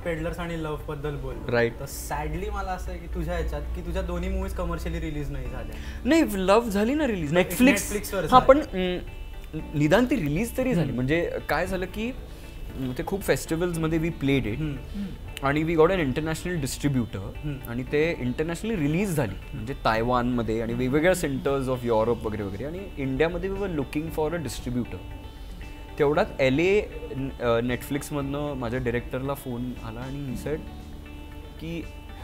Peddlers आणि love बद्दल बोल, राईट. तर सॅडली मला असं आहे की तुझ्या ह्याच्यात की तुझ्या दोन्ही मूवीज कमर्शियली रिलीज नाही झाल्या. नाही, लव्ह झाली ना रिलीज नेटफ्लिक्सवर. हा, पण निदान ती रिलीज तरी झाली. म्हणजे काय झालं की ते खूप फेस्टिवल्समध्ये वी प्लेड इट आणि we got an international distributor आणि ते इंटरनॅशनली रिलीज झाली. म्हणजे तायवानमध्ये आणि वेगवेगळ्या सेंटर्स ऑफ युरोप वगैरे वगैरे. आणि इंडियामध्ये we were looking for a distributor. तेवढ्यात LA नेटफ्लिक्समधनं माझ्या डिरेक्टरला फोन आला आणि ही सेड की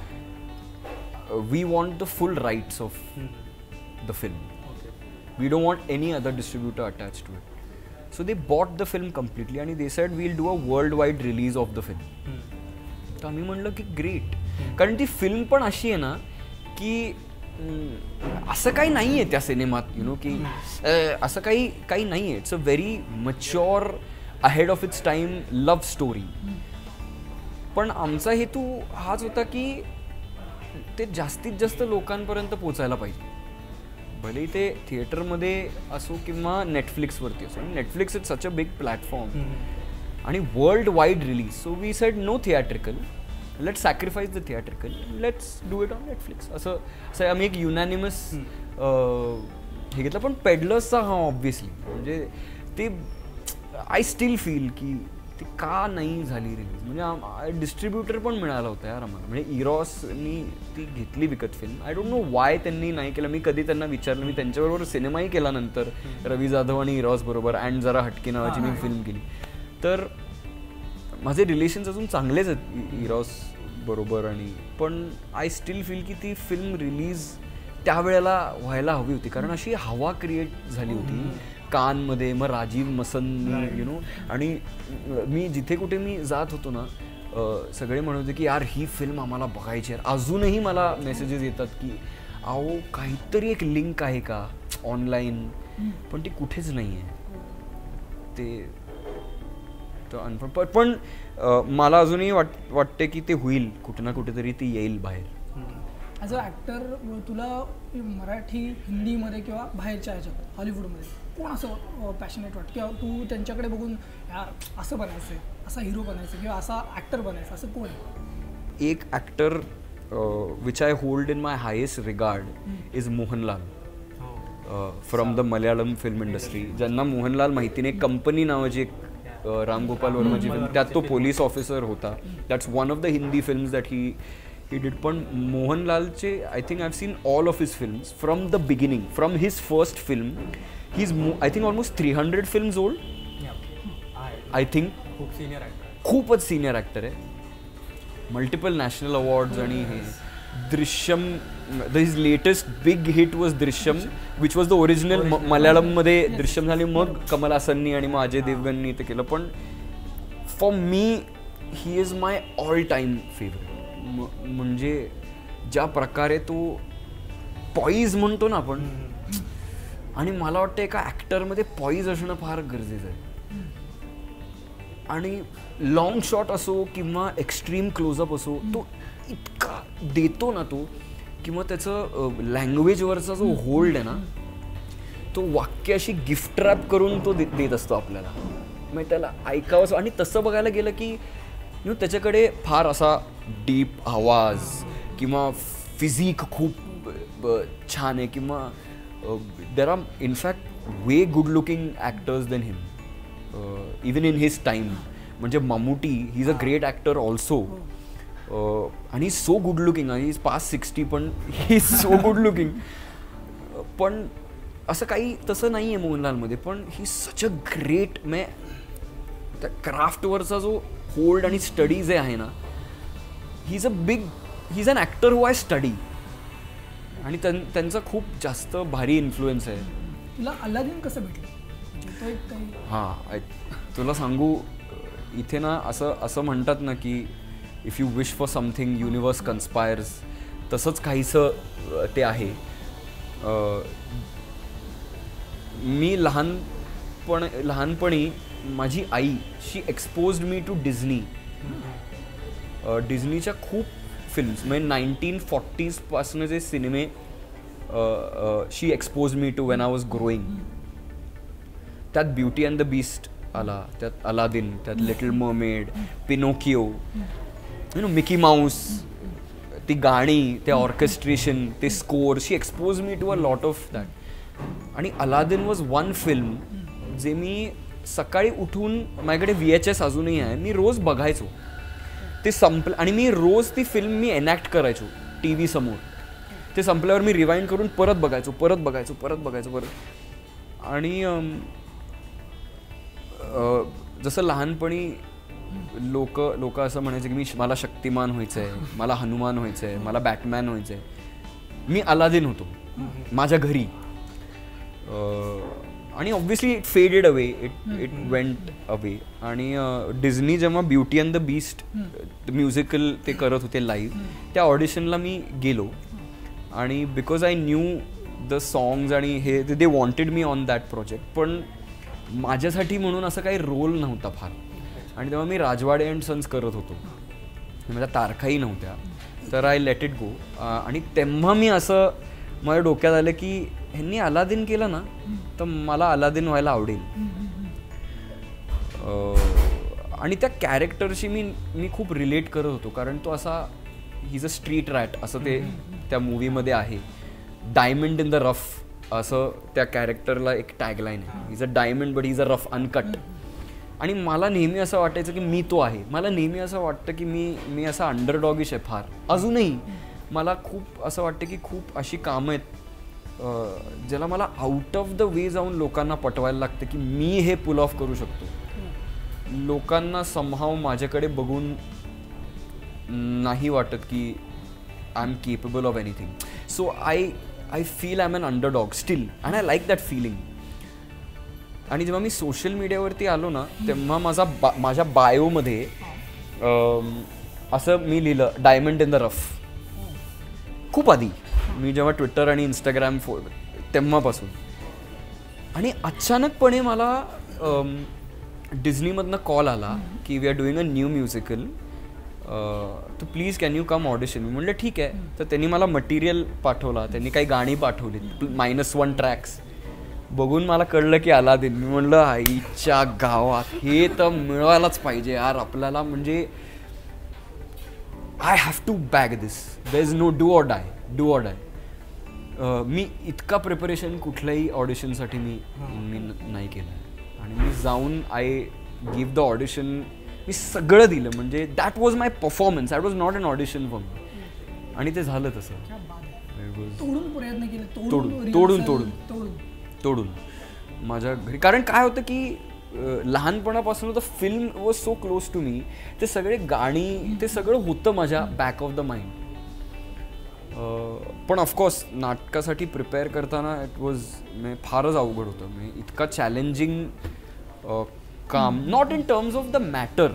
we want the full rights of the film. We don't want any other distributor attach to it. So they bought the film completely and they said we'll do a worldwide release of the film. तर आम्ही म्हणलं की great, कारण ती film पण अशी आहे ना की असं काही नाही आहे त्या सिनेमात, यु नो, की असं काही नाही आहे. It's a very mature ahead of its time love story. पण आमचा हेतू हाच होता की ते जास्तीत जास्त लोकांपर्यंत पोचायला पाहिजे, भले ते थिएटरमध्ये असो किंवा नेटफ्लिक्सवरती असो. Netflix is such a big platform आणि world wide release. So we said no theatrical, let's sacrifice the theatrical, let's do it on Netflix. असं आम्ही एक युनॅनिमस हे घेतलं. पण पेडलर्सचा हा ऑब्व्हियसली म्हणजे ते आय स्टील फील की ती का नाही झाली रिलीज. म्हणजे डिस्ट्रीब्युटर पण मिळाला होता यार आम्हाला. म्हणजे इरॉसनी ती घेतली विकत film. I don't know why त्यांनी नाही केलं. मी कधी त्यांना विचारलं. मी त्यांच्याबरोबर सिनेमाही केला नंतर, रवी जाधव आणि इरॉस बरोबर, अँड जरा हटके नावाची मी फिल्म केली. तर माझे रिलेशन्स अजून चांगलेच आहेत इरॉस बरोबर. आणि पण आय स्टील फील की ती फिल्म रिलीज त्यावेळेला व्हायला हवी होती, कारण अशी हवा क्रिएट झाली होती कानमध्ये. मग राजीव मसन, यु नो, आणि मी जिथे कुठे मी जात होतो ना, सगळे म्हणत होते की यार ही फिल्म आम्हाला बघायची आहे. अजूनही मला मेसेजेस येतात की अहो काहीतरी एक लिंक आहे का ऑनलाईन, पण ती कुठेच नाही आहे. ते पण मला अजूनही वाटते की ते होईल, कुठे ना कुठेतरी ती येईल बाहेर. ॲज अ ॲक्टर तुला मराठी, हिंदीमध्ये किंवा बाहेरच्या ह्याच्यात हॉलिवूडमध्ये कोण असं पॅशनेट वाटतं किंवा तू त्यांच्याकडे बघून यार असं बनायचं आहे, असा हिरो बनायचं किंवा असा ॲक्टर बनायचं, असं कोण आहे? एक actor which I hold in my highest regard is Mohanlal from the Malayalam film industry. ज्यांना मोहनलाल माहिती नाही, कंपनी नावाची एक राम गोपाल वर्माची फिल्म, त्यात तो पोलीस ऑफिसर होता. That's one of the Hindi films that he did. पण मोहनलालचे I think I have seen all of his films from the beginning, from his first film. He is I think almost 300 films old. I think खूपच senior actor आहे. Multiple national awards. आणि हे Drishyam, his latest big hit was Drishyam, which was the original. मल्याळममध्ये दृश्यम झाली, मग कमल हासननी आणि मग अजय देवगननी ते केलं. पण for me he is my all time favourite. म्हणजे ज्या प्रकारे तो पॉईज म्हणतो ना आपण, आणि मला वाटतं एका ॲक्टरमध्ये पॉईज असणं फार गरजेचं आहे. आणि लॉंग शॉट असो किंवा एक्स्ट्रीम क्लोजअप असो, तो इतका देतो ना तो, किंवा त्याचं लँग्वेजवरचा जो होल्ड आहे ना, तो वाक्य अशी गिफ्ट रॅप करून तो देत असतो आपल्याला. मग त्याला ऐकावंसं. आणि तसं बघायला गेलं की त्याच्याकडे फार असा डीप आवाज किंवा फिजिक खूप छान आहे, किंवा there are in fact way good looking actors than him even in his time. म्हणजे Mammootty, he is a great actor also. आणि सो गुड लुकिंग. आणि इज पास्ट 60 पण he is so good looking. पण असं काही तसं नाही आहे मोहनलालमध्ये. पण ही सच अ ग्रेट, त्या क्राफ्टवरचा जो होल्ड आणि स्टडी जे आहे ना, he is an actor who I study. आणि त्यांचा खूप जास्त भारी इन्फ्लुएन्स आहे. तुला अलादीन कसं भेटलं? हां, तुला सांगू, इथे ना असं म्हणतात ना की if you wish for something universe conspires, तसंच काहीसं ते आहे. मी लहानपणी माझी आई, she exposed me to Disney. डिझनीच्या खूप फिल्म्स, म्हणजे 1940s पासून जे सिनेमे she expose me to when I was growing. त्यात ब्युटी अँड द बीस्ट आला, त्यात अलादीन, त्यात little mermaid, Pinocchio. You know Mickey Mouse, ती गाणी, ते ऑर्केस्ट्रेशन, ते score, she expose me to a lot of that. आणि अलादीन वॉज वन फिल्म जे मी सकाळी उठून, माझ्याकडे VHS अजूनही आहे, मी रोज बघायचो. ते संपलं आणि मी रोज ती फिल्म मी एनॅक्ट करायचो TV समोर. ते संपल्यावर मी रिवाइंड करून परत बघायचो. आणि जसं लहानपणी लोक असं म्हणायचे की मला शक्तिमान व्हायचं आहे, मला हनुमान व्हायचं आहे, मला बॅटमॅन व्हायचं आहे. मी अलादीन होतो माझ्या घरी. आणि obviously it faded away, it went away. आणि डिझनी जेव्हा beauty and the beast musical ते करत होते लाईव्ह, त्या ऑडिशनला मी गेलो. आणि because I knew the songs आणि हे they wanted me on that project. पण माझ्यासाठी म्हणून असं काही रोल नव्हता फार. आणि तेव्हा मी राजवाडे अँड सन्स करत होतो, माझ्या तारखाही नव्हत्या, तर आय लेट इट गो. आणि तेव्हा मी असं माझ्या डोक्यात आलं की ह्यांनी अलादीन केलं ना तर मला अलादीन व्हायला आवडेल. आणि त्या कॅरेक्टरशी मी खूप रिलेट करत होतो, कारण तो असा he is a street rat असं ते त्या मूवीमध्ये आहे. डायमंड इन द रफ असं त्या कॅरेक्टरला एक टॅगलाईन आहे. He is a diamond but he is a rough uncut. आणि मला नेहमी असं वाटायचं की मी तो आहे. मला नेहमी असं वाटतं की मी असा अंडरडॉगिश आहे फार. अजूनही मला खूप असं वाटतं की खूप अशी कामं आहेत ज्याला मला आउट ऑफ द वे जाऊन लोकांना पटवायला लागतं की मी हे पुल ऑफ करू शकतो. लोकांना समहाव माझ्याकडे बघून नाही वाटत की I am capable of anything. So I feel I am an underdog still and I like that feeling. आणि जेव्हा मी सोशल मीडियावरती आलो ना तेव्हा माझ्या बायोमध्ये असं मी लिहिलं डायमंड इन द रफ. खूप आधी मी जेव्हा ट्विटर आणि इंस्टाग्राम तेव्हापासून. आणि अचानकपणे मला डिझनीमधनं कॉल आला की we are doing a new musical, तर please can you come audition. मी म्हटलं ठीक आहे. तर त्यांनी मला मटेरियल पाठवला, त्यांनी काही गाणी पाठवली, -1 ट्रॅक्स. बघून मला कळलं की अलादीन. मी म्हणलं आईच्या गावात हे तर मिळवायलाच पाहिजे यार आपल्याला. म्हणजे I have to bag this. There is no do or die. मी इतका प्रिपरेशन कुठल्याही ऑडिशनसाठी मी नाही केलं. आणि मी जाऊन आय गिव्ह द ऑडिशन. मी सगळं दिलं. म्हणजे that was my performance. That was not an audition for me. आणि ते झालं तसं. तोडून माझ्या घरी. कारण काय होतं की लहानपणापासून the film was so close to me. ते सगळे गाणी ते सगळं होतं माझ्या बॅक ऑफ द माइंड. पण ऑफकोर्स नाटकासाठी प्रिपेअर करताना इट वॉज फारच अवघड होतं. म्हणजे इतका चॅलेंजिंग काम. Not in terms of the matter.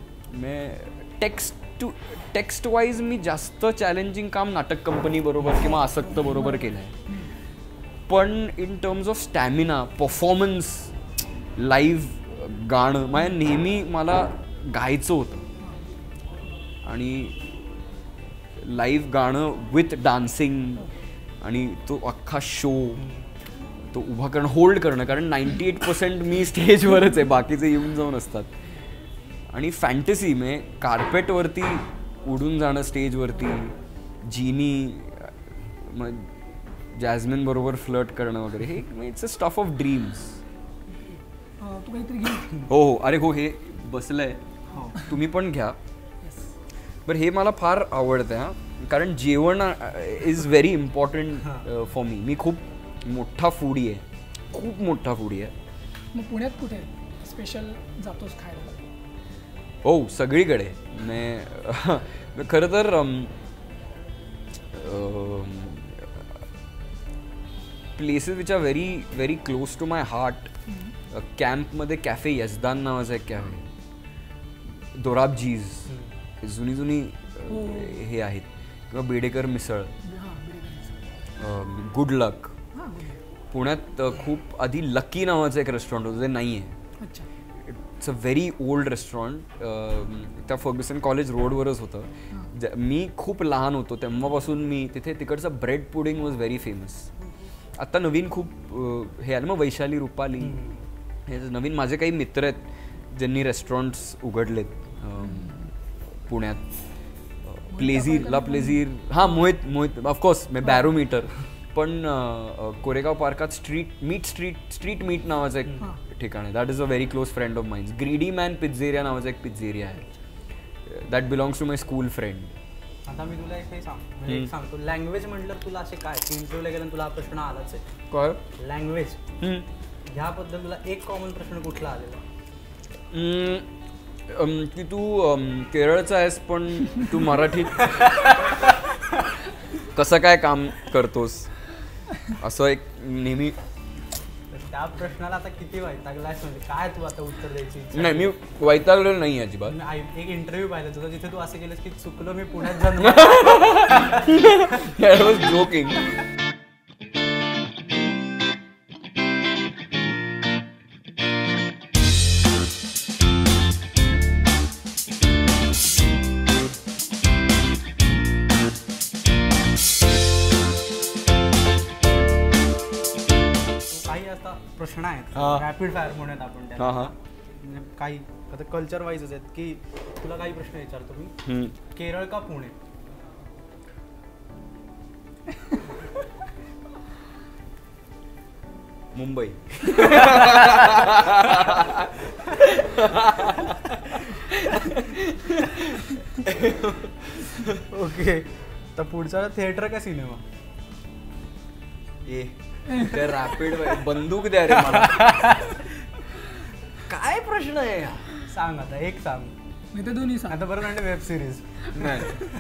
Text wise मी जास्त चॅलेंजिंग काम नाटक कंपनी बरोबर किंवा आसक्त बरोबर केलं आहे. पण in terms of stamina, performance, live गाणं नेहमी मला गायचं होतं. आणि लाईव्ह गाणं विथ डान्सिंग आणि तो अख्खा शो तो उभा करणं, होल्ड करणं. कारण 98% मी स्टेजवरच आहे, बाकीचे येऊन जाऊन असतात. आणि फॅन्टसी म्हणजे कार्पेटवरती उडून जाणं स्टेजवरती, जीनी जॅस्मिन बरोबर फ्लर्ट करणं वगैरे, हे it's a stuff of dreams. हो. अरे हो, हे बसलंय, तुम्ही पण घ्या. बरं, हे मला फार आवडतं हां. कारण जेवण is very important for me. मी खूप मोठा फूडी आहे, खूप मोठा फूडी आहे. मग पुण्यात कुठे स्पेशल जातोस खायला? हो, सगळीकडे. खरं तर places which are very very close to my heart. कॅम्पमध्ये कॅफे यजदान नावाचं एक कॅफे, दोराबजीज, जुनी हे आहेत, किंवा बेडेकर मिसळ, गुड लक. पुण्यात खूप आधी लकी नावाचं एक रेस्टॉरंट होतं, ते नाही आहे. It's a very old restaurant. त्या फर्ग्युसन कॉलेज रोडवरच होतं. मी खूप लहान होतो तेव्हापासून मी तिथे. तिकडचं bread pudding was very famous. आत्ता नवीन खूप हे आलं, मग वैशाली, रुपाली, हे नवीन माझे काही मित्र आहेत ज्यांनी रेस्टॉरंट्स उघडलेत पुण्यात. प्लेझिर ला प्लेझिर हां मोहित ऑफकोर्स मी बॅरोमीटर पण कोरेगाव पार्कात स्ट्रीट मीट नावाचं एक ठिकाण आहे. That is a very close friend of mines. Greedy man pizzeria नावाचा एक पिझ्झेरिया आहे. That belongs to my school friend. आता मी तुला एक सांगतो लँग्वेज म्हटलं तुला असे काय इंटरव्ह्यूला गेलं तुला हा प्रश्न आलाच आहे काय लँग्वेज ह्याबद्दल तुला एक कॉमन प्रश्न कुठला आलेला की तू केरळचा आहेस पण तू मराठीत कसं काय काम करतोस असं एक नेहमी. त्या प्रश्नाला आता किती वैतागलायस म्हणजे काय तू आता उत्तर द्यायची इच्छा? नाही मी वैतागलेलो नाही अजिबात. एक इंटरव्ह्यू पाहिला तुझा जिथे तू असं केलंस की चुकलो मी पुण्यात जन्म. I was joking. प्रश्न आहेत रॅपिड फायर म्हणून आपण त्याला म्हणजे काही आता कल्चर वाईजच आहेत की तुला काही प्रश्न विचारतो मी. केरळ का पुणे? मुंबई. ओके तर पुढचा थिएटर का सिनेमा? ते रॅपिड बंदूक द्या रे मला. काय प्रश्न आहे सांग आता एक सांग. मी तर दोन्ही सांग. आता बरं म्हणजे वेब सिरीज नाही.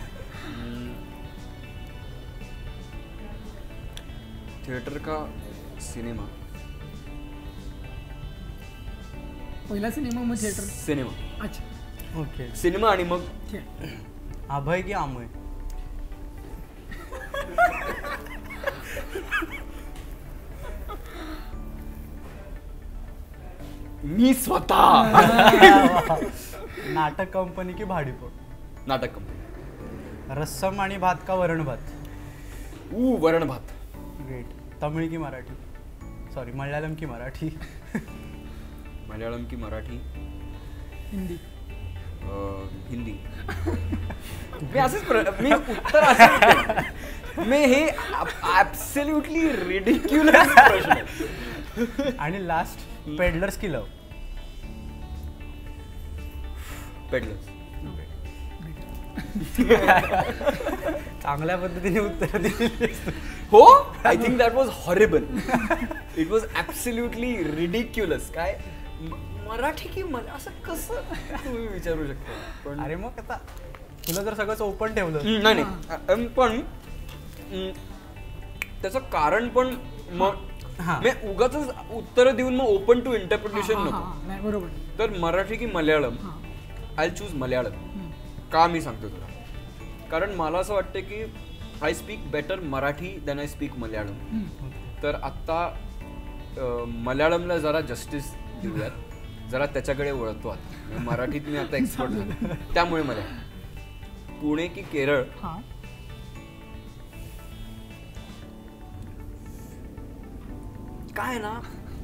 थिएटर का सिनेमा? पहिला सिनेमा मग थिएटर. सिनेमा. अच्छा ओके सिनेमा आणि मग अभय की अमय? मी स्वतः. नाटक कंपनी की भाडीपण? नाटक कंपनी. रस्सम आणि भात का वरण भात? वरण भात. ग्रेट. तमिळ की मराठी? सॉरी मल्याळम की मराठी? मल्याळम की मराठी? हिंदी. हिंदी. मी असंच मी उत्तर असं मी हे ॲब्सोल्युटली रिडिक्युलस प्रश्न. आणि लास्ट पेडलर्स की लव? पेडलर्स. चांगल्या पद्धतीने उत्तर दिली. हो I think that was horrible. It was absolutely ridiculous. काय मराठी की मला असं कसं तुम्ही विचारू शकता. पण अरे मग आता तुला जर सगळंच ओपन ठेवलं. नाही पण त्याचं कारण पण मग मी उगाच उत्तर देऊन मग ओपन टू इंटरप्रिटेशन नको. बरोबर. तर मराठी की मल्याळम? I choose Malayalam. का मी सांगतो तुला कारण मला असं वाटतं की I speak better Marathi than I speak Malayalam. तर आत्ता मल्याळमला जरा जस्टिस देऊयात. जरा त्याच्याकडे वळतो आता. मराठीत मी आता एक्सपर्ट झालो त्यामुळे मला पुणे की केरळ? काय ना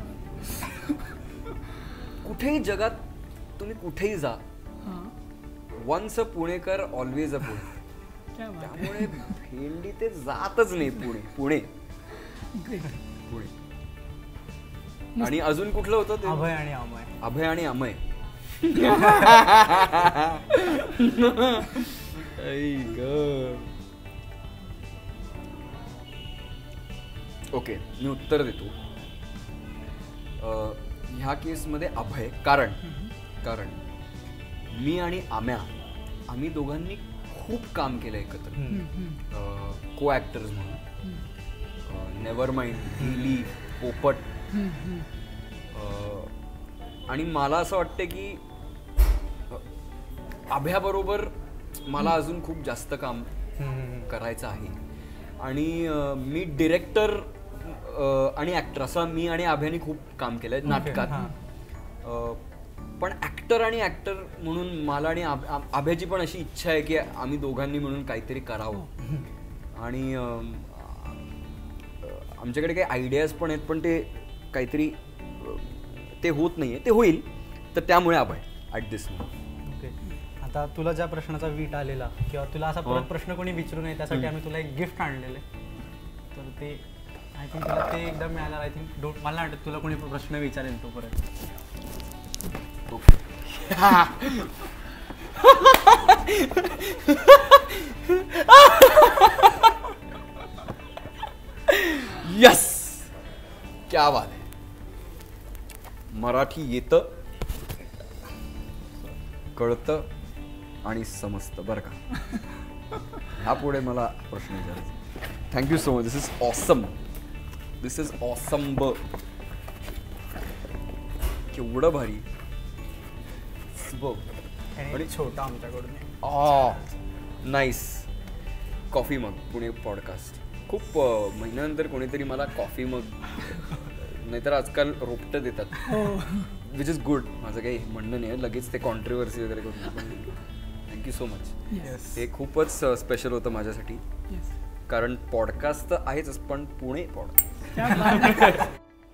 कुठेही जगात तुम्ही कुठेही जा once a Punekar always a Pune. त्यामुळे भेंडी ते जातच नाही. पुणे. आणि अजून कुठलं होतं ते? अभय आणि अमय. अभय आणि अमय. ओके मी उत्तर देतो. ह्या केसमध्ये अभय. कारण मी आणि आम्ही दोघांनी खूप काम केलं एकत्र को ॲक्टर्स म्हणून. नेव्हर माइंड, ढिली, पोपट. आणि मला असं वाटतं की अभयाबरोबर मला अजून खूप जास्त काम करायचं आहे. आणि मी डिरेक्टर आणि ॲक्टर असं मी आणि अभयाने खूप काम केलंय नाटकात. पण ॲक्टर आणि ॲक्टर म्हणून मला आणि अभयाची पण अशी इच्छा आहे की आम्ही दोघांनी म्हणून काहीतरी करावं. आणि आमच्याकडे काही आयडियाज पण आहेत पण ते काहीतरी ते होत नाहीये. ते होईल तर त्यामुळे Abhay at this moment. Okay आता तुला ज्या प्रश्नाचा वीट आलेला किंवा तुला असा परत प्रश्न कोणी विचारू नये त्यासाठी आम्ही तुला एक गिफ्ट आणलेलं आहे. तर ते आय थिंक तुला ते एकदा मिळालं. आय थिंक मला नाही वाटत तुला कोणी प्रश्न विचारेल तो परत. यस, क्या बात आहे. मराठी येतं, कळतं आणि समजतं बरं का. ह्या पुढे मला प्रश्न विचारायचा. Thank you so much. This is awesome. This is awesome. केवढं भारी आणि छोटा आमच्याकडून. Nice. Coffee mug Pune podcast. खूप महिन्यानंतर कोणीतरी मला कॉफी मग, नाहीतर आजकाल रोपटं देतात, विच इज गुड. माझं काही म्हणणं नाही, लगेच ते कॉन्ट्रोवर्सी वगैरे करून. Thank you so much. हे खूपच स्पेशल होतं माझ्यासाठी, कारण पॉडकास्ट तर आहेच, पण पुणे पॉडकास्ट.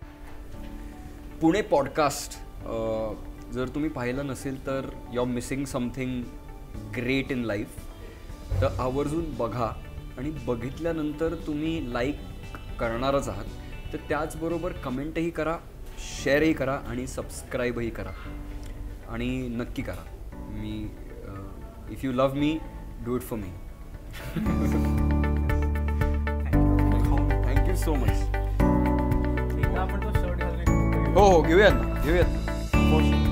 पुणे पॉडकास्ट जर तुम्ही पाहिलं नसेल तर you are missing something great in life. तर आवर्जून बघा, आणि बघितल्यानंतर तुम्ही लाईक करणारच आहात. तर त्याचबरोबर कमेंटही करा, शेअरही करा आणि सबस्क्राईबही करा. आणि नक्की करा. मी if you love me, do it for me. Thank you so much. आपण तो शर्ट घालून हो घेऊयात ना.